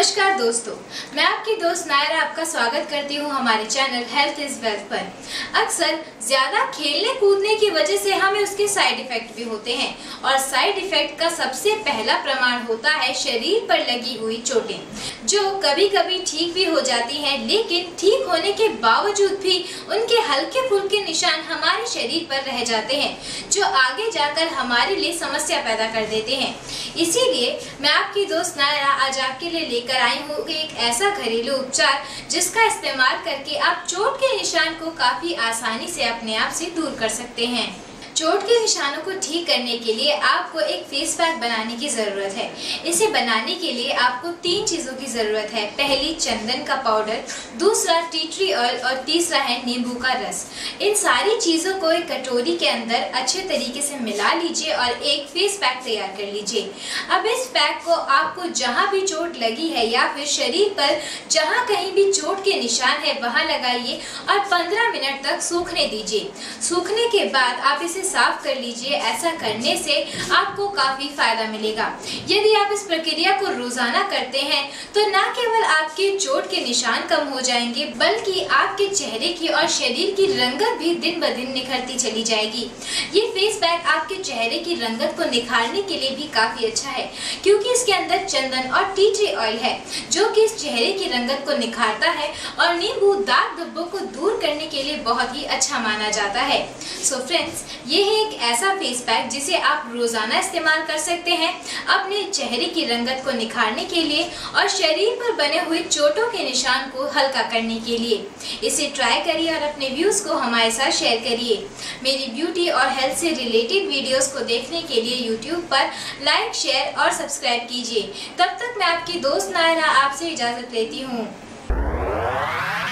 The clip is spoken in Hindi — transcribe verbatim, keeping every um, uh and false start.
नमस्कार दोस्तों, मैं आपकी दोस्त नायरा आपका स्वागत करती हूं हमारे चैनल हेल्थ इज वेल्थ पर। अक्सर ज्यादा खेलने कूदने की वजह से हमें उसके साइड इफेक्ट भी होते हैं और साइड इफेक्ट का सबसे पहला प्रमाण होता है शरीर पर लगी हुई चोटें, जो कभी कभी ठीक भी हो जाती हैं, लेकिन ठीक होने के बावजूद भी उनके हल्के फुल्के निशान हमारे शरीर पर रह जाते हैं, जो आगे जाकर हमारे लिए समस्या पैदा कर देते हैं। इसीलिए मैं आपकी दोस्त नायरा आज आपके लिए लेकर आई हूँ एक ऐसा घरेलू उपचार जिसका इस्तेमाल करके आप चोट के निशान को काफी आसानी से अपने आप से दूर कर सकते हैं। चोट के निशानों को ठीक करने के लिए आपको एक फेस पैक बनाने की ज़रूरत है। इसे बनाने के लिए आपको तीन चीज़ों की ज़रूरत है। पहली, चंदन का पाउडर, दूसरा टी ट्री ऑयल और तीसरा है नींबू का रस। इन सारी चीज़ों को एक कटोरी के अंदर अच्छे तरीके से मिला लीजिए और एक फेस पैक तैयार कर लीजिए। अब इस पैक को आपको जहाँ भी चोट लगी है या फिर शरीर पर जहाँ कहीं भी चोट के निशान है वहाँ लगाइए और पंद्रह मिनट तक सूखने दीजिए। सूखने के बाद आप इसे साफ कर लीजिए। ऐसा करने से आपको काफी फायदा मिलेगा। यदि आप इस प्रक्रिया को रोजाना करते हैं तो न केवल आपके चोट के निशान कम हो जाएंगे, बल्कि आपके चेहरे की और शरीर की रंगत भी दिन ब दिन निखरती चली जाएगी। ये फेस पैक आपके चेहरे की रंगत को निखारने के लिए भी काफी अच्छा है, क्योंकि इसके अंदर चंदन और टी ट्री ऑयल है, जो कि इस चेहरे की रंगत को निखारता है, और नींबू दाग धब्बों को दूर करने के लिए बहुत ही अच्छा माना जाता है। सो फ्रेंड्स, ये है एक ऐसा फेस पैक जिसे आप रोजाना इस्तेमाल कर सकते हैं अपने चेहरे की रंगत को निखारने के लिए और शरीर पर बने हुए चोटों के निशान को हल्का करने के लिए। इसे ट्राई करिए और अपने व्यूज को हमारे साथ शेयर करिए। मेरी ब्यूटी और हेल्थ से रिलेटेड वीडियोस को देखने के लिए यूट्यूब पर लाइक, शेयर और सब्सक्राइब कीजिए। तब तक मैं आपकी दोस्त नायरा आपसे इजाजत लेती हूँ।